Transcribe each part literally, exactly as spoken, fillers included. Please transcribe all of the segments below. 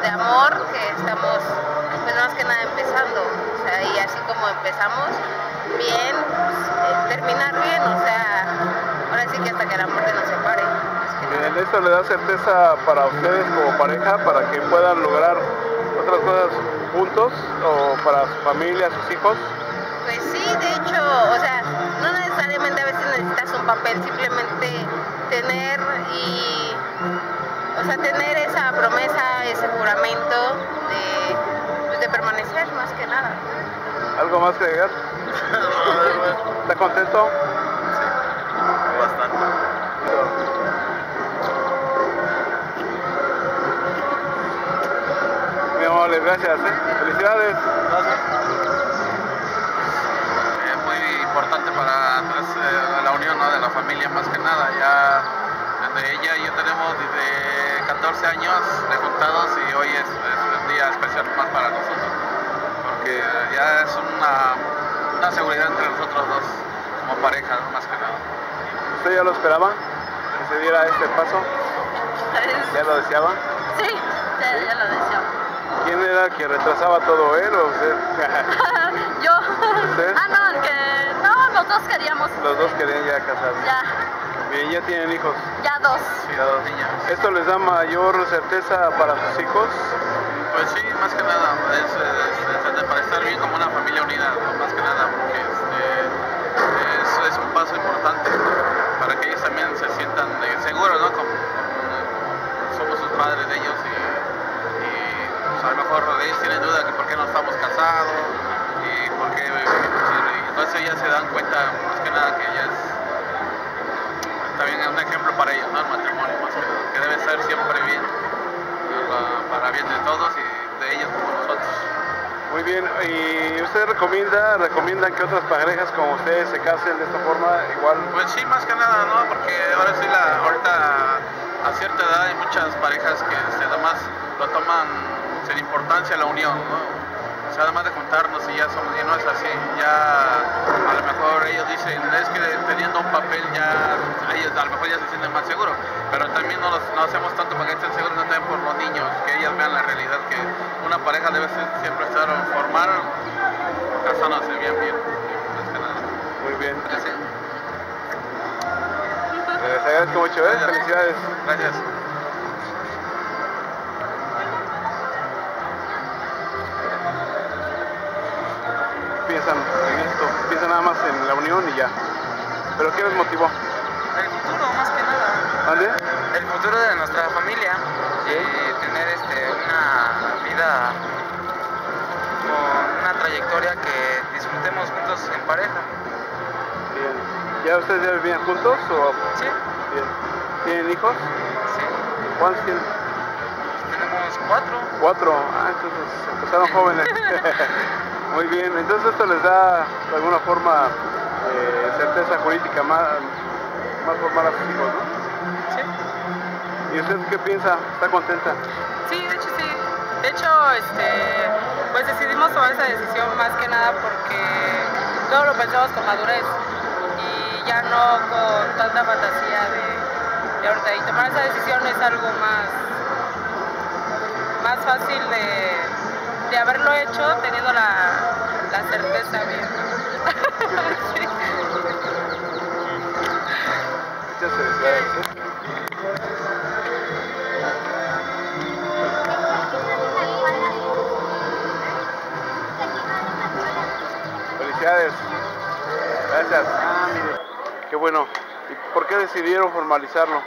de amor que estamos, pues más que nada empezando, o sea, y así como empezamos bien, pues, eh, terminar bien, o sea, ahora sí que hasta que la muerte nos separe. Bien, ¿esto le da certeza para ustedes como pareja, para que puedan lograr otras cosas juntos, o para su familia, sus hijos? Pues sí, de hecho, o sea, no necesariamente a veces necesitas un papel, simplemente tener y, o sea, tener esa promesa, ese juramento de, pues, de permanecer más que nada. ¿Algo más que agregar? ¿Está contento? Sí, bastante. Muy amable, gracias. ¿eh? Felicidades. Gracias. Es muy importante para pues, eh, la unión, ¿no?, de la familia más que nada. Ya desde ella y yo tenemos desde catorce años de juntados y hoy es, es un día especial más para nosotros, porque ya es una, una seguridad entre nosotros dos como pareja, ¿no?, más que nada. ¿Usted ya lo esperaba que se diera este paso? ¿Ya lo deseaba? Sí, ya, ya lo deseaba. ¿Quién era el que retrasaba todo, él o usted? Yo. ¿Usted? Ah, no, el que... No, los dos queríamos. Los dos querían ya casarse. Ya. Bien, ¿ya tienen hijos? Ya dos. Sí, a dos niñas. ¿Esto les da mayor certeza para sus hijos? Pues sí, más que nada, es, es, es para estar bien como una familia unida, ¿no?, más que nada, porque este, es, es un paso importante para que ellos también se sientan eh, seguros, ¿no?, como, como somos sus padres de ellos y, y pues, a lo mejor ellos tienen duda que por qué no estamos casados y por qué, y entonces ellas se dan cuenta más que nada que ella es también es un ejemplo para ellos, ¿no?, el matrimonio, más que nada, que debe ser siempre bien, para bien de todos y de ellos como nosotros. Muy bien, ¿y usted recomienda, recomiendan que otras parejas como ustedes se casen de esta forma igual? Pues sí, más que nada, ¿no?, porque ahora sí, la, ahorita a cierta edad hay muchas parejas que este, además lo toman sin importancia la unión, ¿no? O sea, además de juntarnos y ya somos, y no es así, ya a lo mejor ellos dicen, es que teniendo un papel ya, ellos a lo mejor ya se sienten más seguros, pero también no, los, no hacemos tanto para que estén seguros, no también por los niños, que ellas vean la realidad, que una pareja debe ser, siempre estar formar, casándose bien, bien, más que nada. Muy bien. Gracias. Les agradezco mucho, ¿eh? Felicidades. Gracias. Piensan en esto, piensan nada más en la unión y ya. ¿Pero qué les motivó? El futuro, más que nada. ¿Dónde? El futuro de nuestra familia y tener este, una vida con una trayectoria que disfrutemos juntos en pareja. Bien. ¿Ya ustedes ya vivían juntos o...? Sí. Bien. ¿Tienen hijos? Sí. ¿Cuántos tienen? Tenemos cuatro. Cuatro. Ah, entonces empezaron jóvenes. Muy bien, entonces esto les da de alguna forma eh, certeza jurídica más, más formal a sus hijos, ¿no? Sí. ¿Y usted qué piensa? ¿Está contenta? Sí, de hecho sí. De hecho, este, pues decidimos tomar esa decisión más que nada porque todo lo pensamos con madurez y ya no con tanta fantasía de, de ahorita. Y tomar esa decisión es algo más, más fácil de... de haberlo hecho teniendo la, la certeza bien. Sí. Muchas felicidades. Felicidades. Gracias. Ah, mire. Qué bueno. ¿Y por qué decidieron formalizarlo?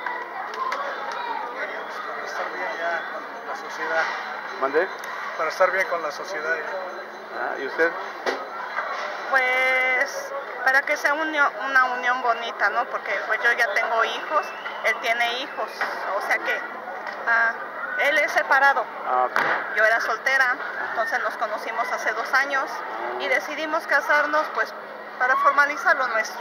Para estar bien ya con la sociedad. ¿Mandé? Para estar bien con la sociedad. Ah, ¿y usted? Pues para que sea unión, una unión bonita, ¿no? Porque pues yo ya tengo hijos, él tiene hijos, o sea que ah, él es separado. Ah, okay. Yo era soltera, entonces nos conocimos hace dos años y decidimos casarnos pues para formalizar lo nuestro.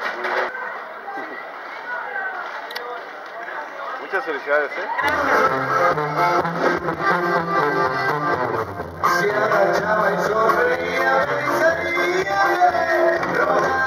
Muchas felicidades, ¿eh? Gracias. Se agachaba y sonreía, me salía de roja.